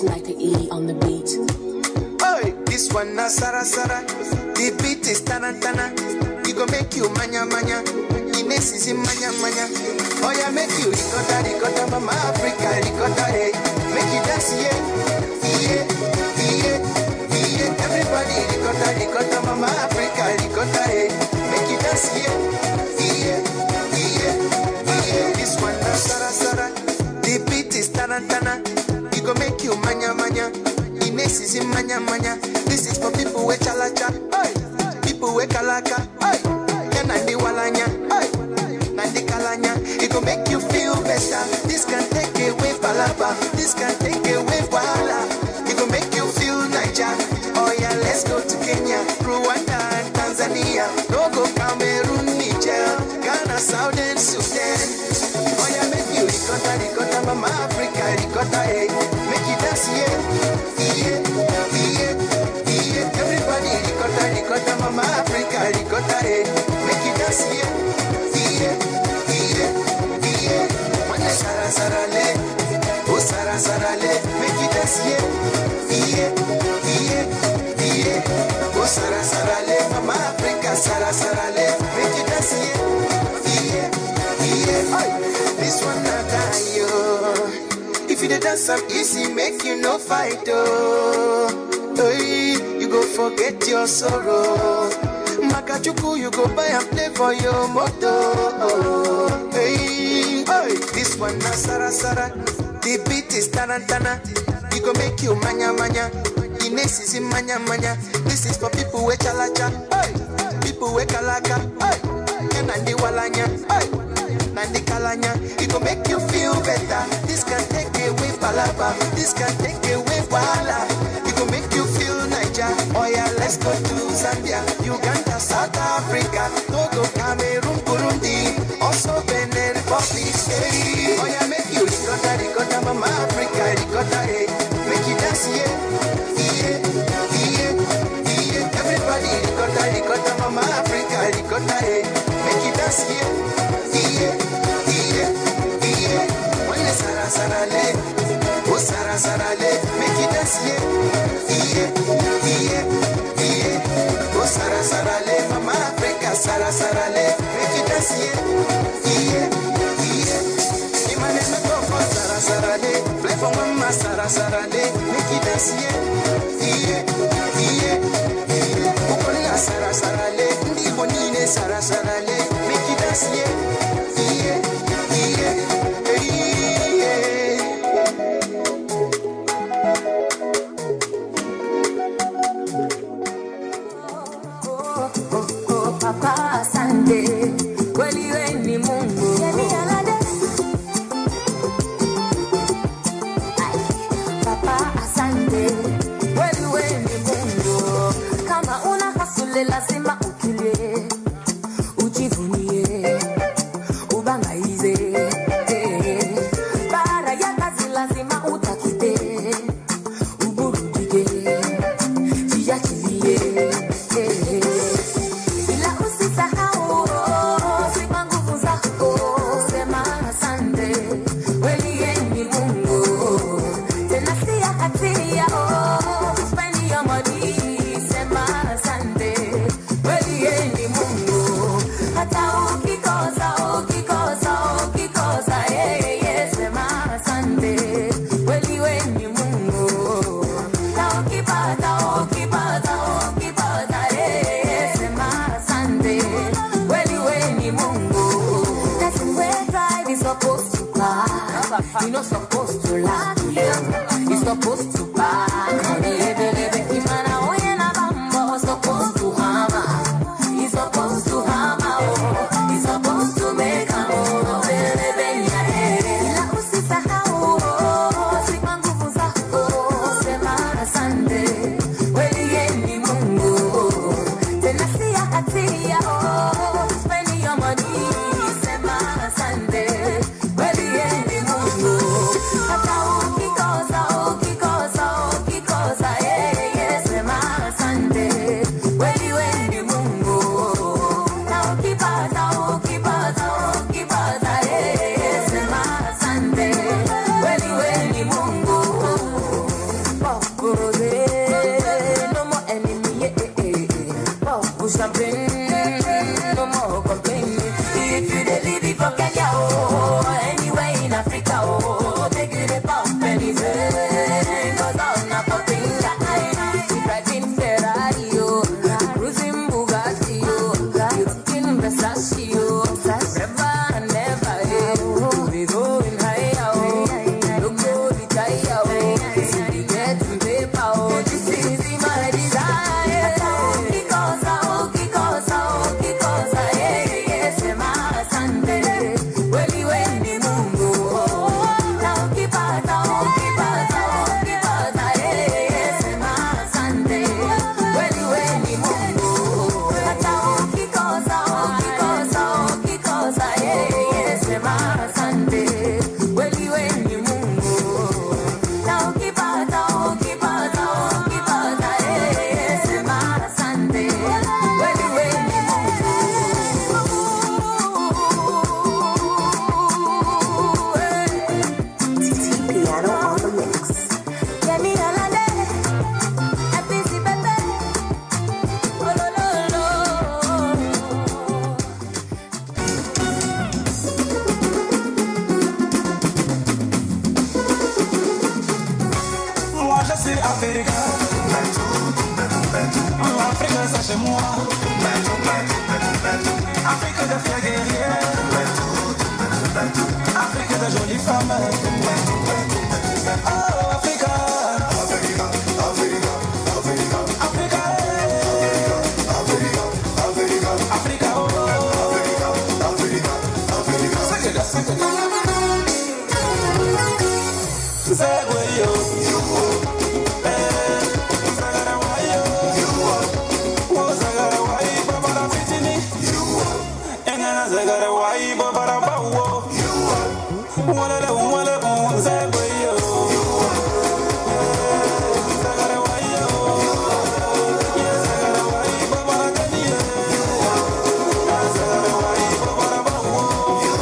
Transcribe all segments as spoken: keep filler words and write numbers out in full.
like the E on the beat. Hey, this one na Sara Sara. The beat is tana tana. You go make you manya manya. Ines is in manya manya. Oh yeah, make you ricotta ricotta, mama Africa ricotta, hey. Make you dance, yeah, yeah, yeah, yeah. Everybody ricotta ricotta, mama Africa ricotta, hey. Make you dance, yeah, yeah, yeah, yeah. This one na Sara Sara. The beat is tana tana. You go make you manya manya. Ines is in manya manya. This is for people with chalacha, hey. People with kalaka, hey. Nandi walanya, hey. Nandi kalanya. It go make you feel better. This can take away palaba. This can take away wahala. It go make you feel Niger. Oh yeah, let's go to Kenya, Rwanda and Tanzania. No go Cameroon, Niger, Ghana, Southern Sudan. Oh yeah, make you ricotta, ricotta, mama Africa, ricotta, hey. Make you dance, yeah, yeah, yeah, yeah. Everybody ricotta, ricotta, mama Africa, ricotta, hey. Make you dance, yeah, yeah, yeah, yeah. Wanna Sara Sara le, oh Sara Sara le. Make you dance, yeah, yeah, yeah, yeah. Oh Sara Sara le, mama Africa, Sara Sara le. Make you dance, yeah, yeah, yeah. Oh, this one not die, yo. If you dey dance up easy, make you no fight, oh. Hey, you go forget your sorrow. Makachuku, you go buy and play for your moto. Oh, hey, hey, this one na Sara Sara. The beat is tana tana. You go make you manya manya. Ines is in manya manya. This is for people with chalacha, hey. People with kalaka, hey. Nandi walanya, hey. Nandi kalanya. It go make you feel better. This can take away palaba. This can take away wahala. It go make you feel Niger. Oh yeah, let's go to Zambia, Uganda, South Africa, Togo, Cameroon, Burundi, also Benin Republic. Hey. Oh yeah, make you ricotta, ricotta, mama Africa, ricotta, hey. Make you dance, yeah, yeah, yeah, yeah. Everybody ricotta, ricotta, mama Africa, ricotta, hey. Make you dance, yeah, yeah, yeah, yeah. Wanna Sara Sara le, oh Sara Sara le. Make you dance, yeah, yeah, yeah, yeah. Oh Sara Sara le, mama Africa, Sara Sara le. Make you dance, yeah, yeah, yeah. Imane me go for Sara Sara le, play for mama Sara Sara le. Make you dance, yeah, yeah, yeah, yeah. Ukona Sara Sara le, ndi bonine Sara Sara le. Make you dance, yeah, yeah, yeah, yeah. Papa Asante, kweli we ni Mungu. Papa Asante, kweli we ni Mungu. Kama una hasule lazima utulie, ujivunie, ubangaize. Bara ya kazi lazima utakite, uburudike, jiachilie. You're not supposed to laugh, you're supposed to back. Supposed to hammer, he's supposed to hammer, he's supposed to make a move. Spending your money, Sema Sunday. Well, the end, chez moi. Afrique de fiers guerriers, Afrique de jolies femmes. Oh, Africa, Africa, Africa, Africa, Africa, Africa, Africa, Africa, oh, Africa, Africa, Africa. Sing it, sing it. Zagwayo, you eh, Zagarawayo, you oh, Zagarawai, Babara Fitini, you and Zagarawai, Babara Bawo, you Walla Walla Zagwayo, you Zagarawayo, yes, Zagarawai, Babara Dania, you Zagarawai, Babara Bawo, you.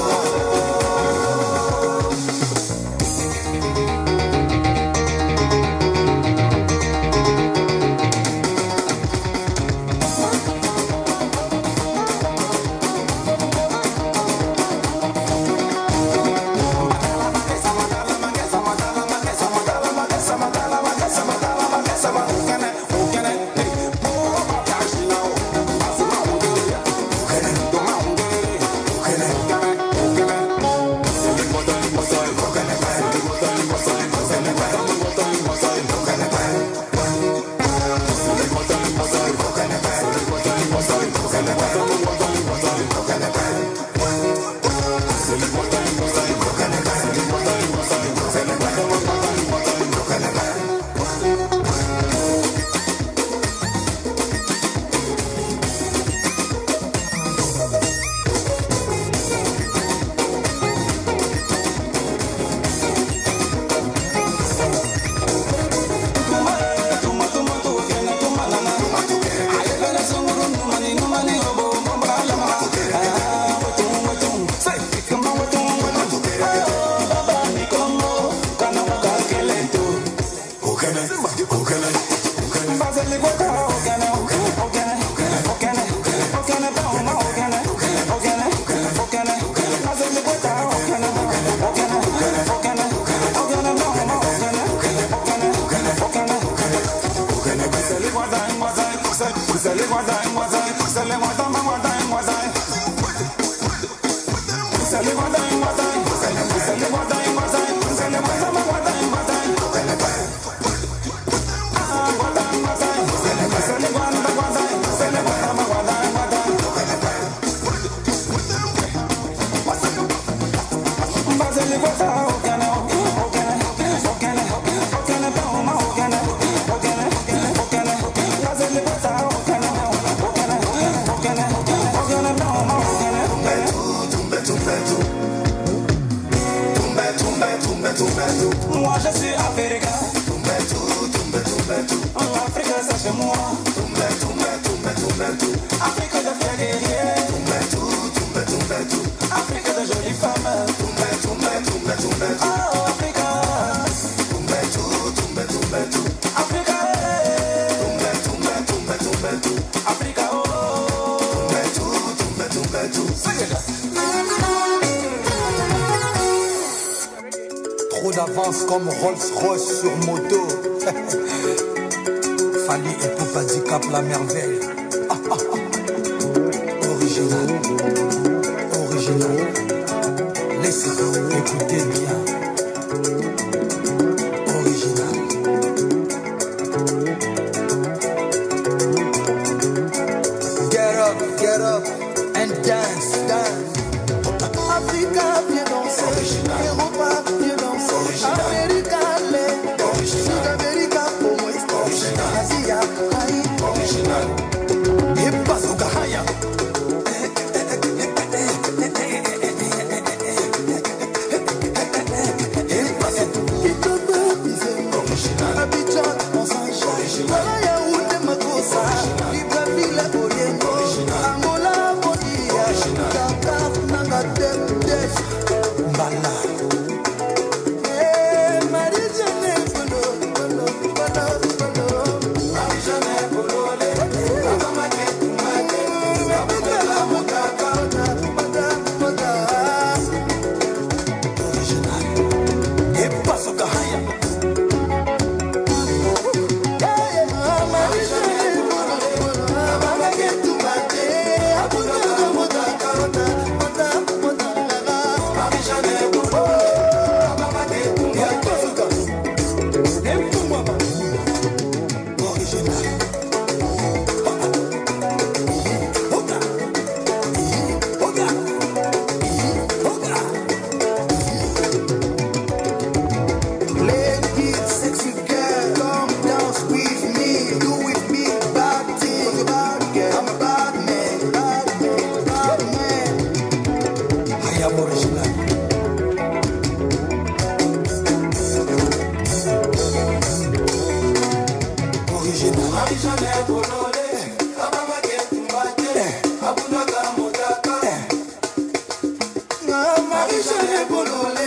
Moi je suis africain. L'Afrique c'est chez moi. Afrique de fiers guerriers. Afrique de jolies femmes. Oh Africa, Africa, Africa, oh. Trop d'avance comme Rolls-Royce sur moto. Fali et Poupa Cap la merveille. Ah, ah, ah. Original, original. Laissez écouter bien. Original. Get up, get up and dance, dance. Africa, viens danser. Europa, viens danser. America, les. Sud-America, pour moi. Asia, Haï. Et Bazooka, Haya. Marie-Jeanne Bololé.